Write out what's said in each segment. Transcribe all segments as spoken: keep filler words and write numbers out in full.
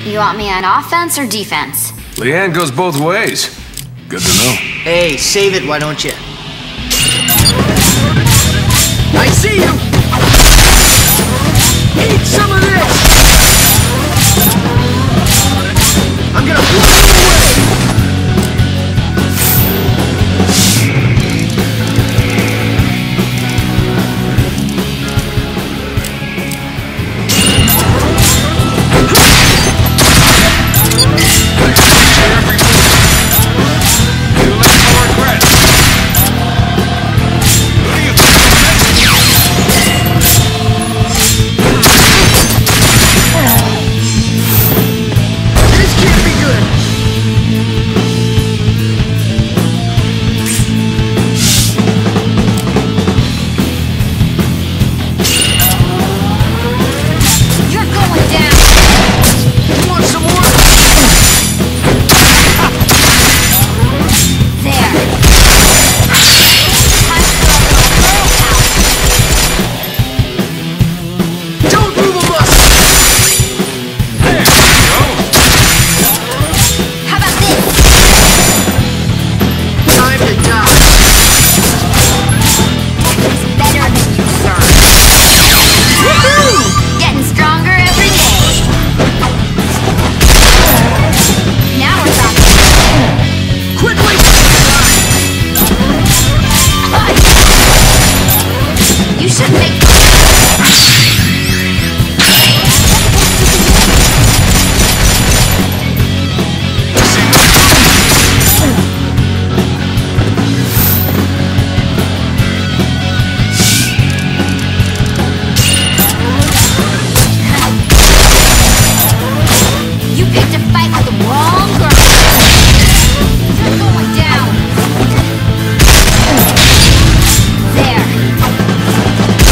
You want me on offense or defense? Leanne goes both ways. Good to know. Hey, save it, why don't you? I see you! Eat some of this! I'm gonna blow you away!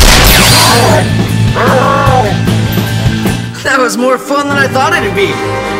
That was more fun than I thought it'd be.